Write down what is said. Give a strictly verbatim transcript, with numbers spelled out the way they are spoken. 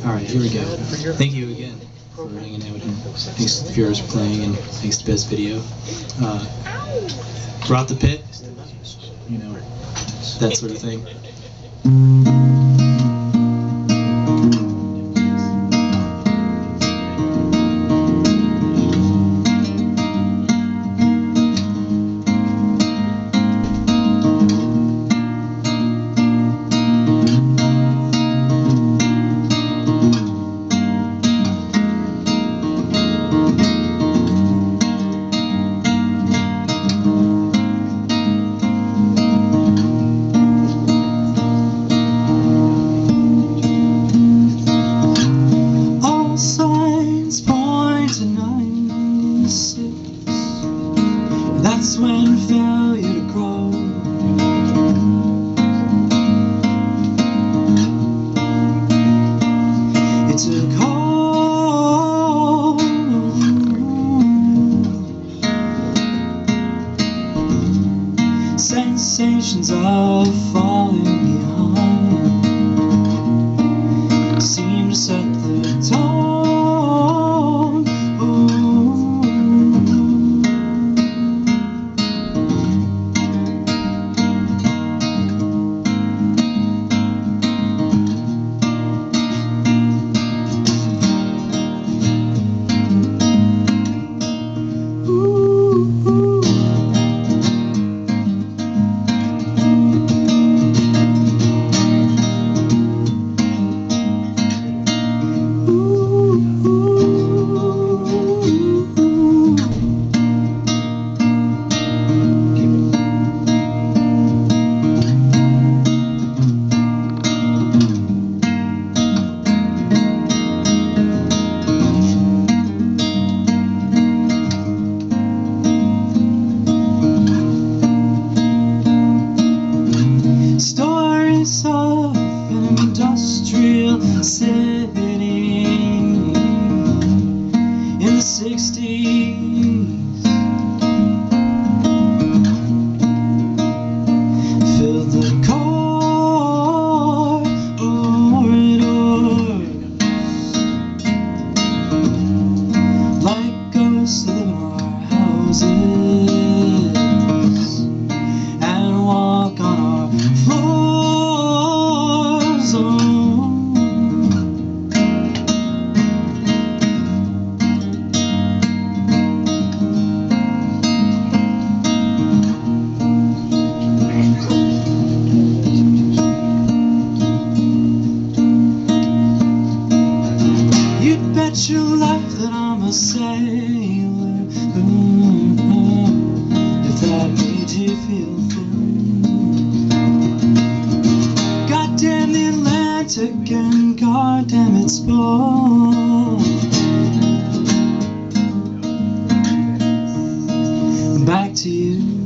Alright, here we go. Thank you again for hanging out with me. Thanks to Furors for playing, and thanks to Best Video. Uh, brought the pit, you know, that sort of thing. That's when failure to grow. It took hold. Sensations of falling behind seem to set the tone. Stories of an industrial city in the sixties filled the corridors like ghosts of our houses and walk on our floors. Oh. You'd bet your life that I'm a sailor. Mm-hmm. If that made you feel goddamn the Atlantic and goddamn its bold. Back to you.